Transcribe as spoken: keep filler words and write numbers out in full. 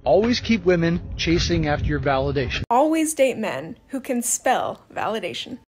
Always keep women chasing after your validation. Always date men who can spell validation.